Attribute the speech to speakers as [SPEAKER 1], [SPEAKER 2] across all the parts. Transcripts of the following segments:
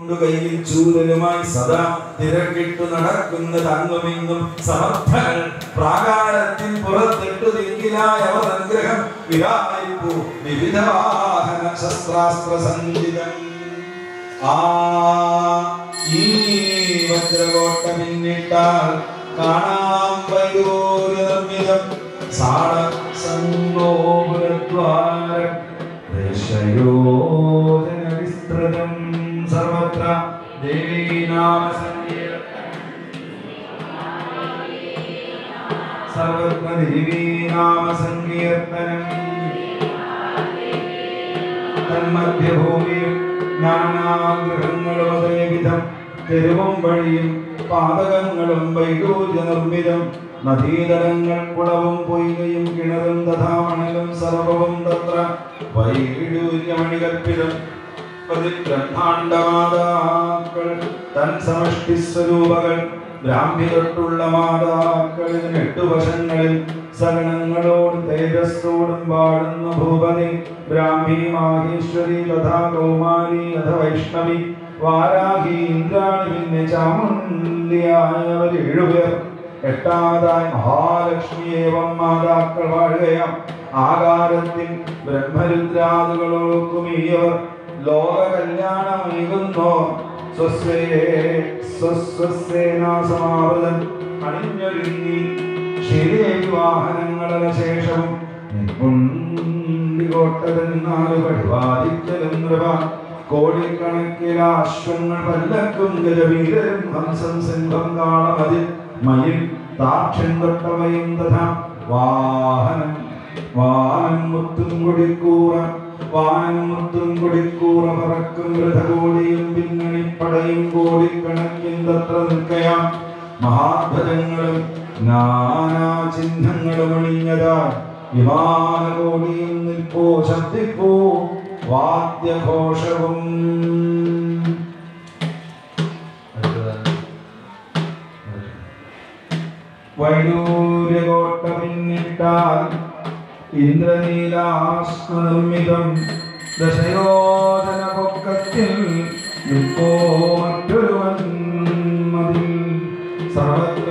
[SPEAKER 1] കൊണ്ടു കയ്യിൽ ചൂരലുമായി സദാ തിരക്കിട്ടു നടക്കുന്ന തങ്ങുമിങ്ങും സമർത്ഥകൾ പ്രാകാരത്തിൽ പുറത്തിട്ടു ദിക്കിലായവർ അനുഗ്രഹം വിരായിപ്പു വിവിധ വാഹന ശസ്ത്രാസ്ത്ര സഞ്ചിതം. ഈ വജ്രകോട്ട പിന്നിട്ടാൽ കാണാം വൈഡൂര്യനിർമ്മിതം സാള സംഗോപുരദ്വാരം ദേശയോജന വിസ്തൃതം. സർവത്ര ദേവീനാമ സങ്കീർത്തനം, സർവത്ര ദേവീനാമ സങ്കീർത്തനം. തന്മധ്യഭൂമിയിൽ നാനാഗ്രഹങ്ങളും അതേവിധം തെരുവും വഴിയും പാതകങ്ങളും വൈഡൂര്യ നിർമ്മിതം. നദീതടങ്ങൾ കുളവും പൊയ്കയും കിണറും തഥാ മണലും സർവവും തത്ര വൈഡൂര്യമണികൽപ്പിതം. ബ്രഹ്മാണ്ഡമാതാക്കൾ തൻ സമഷ്ടി സ്വരൂപകൾ ബ്രാഹ്മി തൊട്ടുള്ള മാതാക്കൾ 8 വശങ്ങളിൽ സഗണങ്ങളോട് തേജസ്സോടും വാഴുന്ന ഭൂപതി ബ്രാഹ്മി മാഹേശ്വരി തഥാ കൗമാരി അഥ വൈഷ്ണവി വാരാഹി ഇന്ദ്രാണി പിന്നെ ചാമുണ്ഡിയായവർ 7 പേർ. 8ാമതായി മഹാലക്ഷ്മി ഏവം മാതാക്കൾ വാഴുകയാം. ആകാരത്തിൽ ബ്രഹ്മരുദ്രാദികളോക്കുമീയവർ ലോക കല്യാണമേകുന്നോ സ്വസ്വേനാസമാവൃതം അണിഞ്ഞൊരുങ്ങി ശ്രീദേവി വാഹനങ്ങളുടെ ശേഷവും കോട്ടതെന്നാല് പരിപാലിക്കലും നൃപ. കോടിക്കണക്കിന് അശ്വങ്ങൾ പല്ലക്കും ഗജവീരരും ഹംസം സിംഹം കാളമതിൽ മയിൽ താക്ഷൻ തൊട്ടവയും തഥാ വാഹനം മുത്തും കൊടിക്കൂറ പറക്കും രഥകോടിയും പിന്നണിപ്പടയും കോടിക്കണക്കിൻ തത്ര നിൽക്കയാം. മഹാധ്വജങ്ങളും നാനാ ചിഹ്നങ്ങളും അണിഞ്ഞതാ വിമാനകോടിയും നിൽപ്പോ ശബ്ദിപ്പോ വാദ്യഘോഷവും. വൈഡൂര്യകോട്ട പിന്നിട്ടാൽ ഇന്ദ്രനീലാശ്മനിർമ്മിതം ദശയോജന പൊക്കത്തിൽ നിൽപ്പോ മറ്റൊരുവൻ മതിൽ. സർവത്ര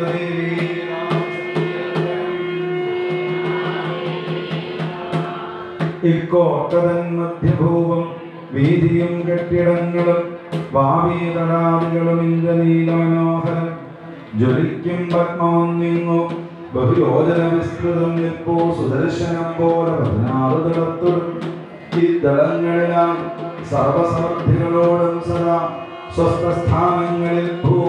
[SPEAKER 1] ഇക്കോട്ടതൻ മധ്യഭൂവും വീതിയും കെട്ടിടങ്ങളും ഭാവീതടാദികളും ഇന്ദ്രനീല മനോഹരം. ജ്വലിക്കും പത്മവും നീങ്ങും ബഹുയോജന വിസ്തൃതം നിൽപ്പോ സുദർശനം പോലെ 16 ദളത്തോടും. ഈ ദളങ്ങളെല്ലാം സർവസമർത്ഥികളോടും സദാ സ്വസ്ഥസ്ഥാനങ്ങളിൽ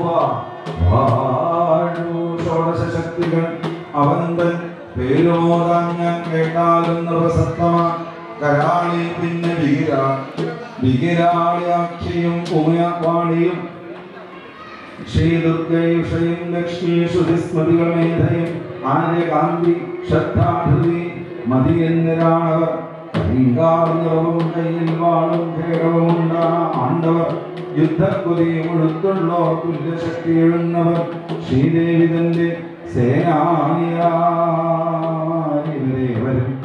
[SPEAKER 1] ഷോഡശ ശക്തികൾ അവന്തൻ പേരുമോതാൻ ഞാൻ കേട്ടാലും നൃപസത്തമാ. കരാളി പിന്നെ വികിരാളിയാക്ഷിയും ഉമയവാണിയും ശ്രീദുർഗയുഷയും ലക്ഷ്മി ശ്രുതിസ്മൃതികളമേധയും ആര്യകാന്തി ശ്രദ്ധാധൃതി മതി എന്നിരാണവർ. കരിങ്കാർനിറവും കയ്യിൽ വാളും ഖേടവും ആണ്ടവർ യുദ്ധക്കുതിയും ഉടുത്തുള്ളോർ തുല്യശക്തി എഴുന്നവർ. ശ്രീദേവി തന്റെ സേനാനിയായി വരും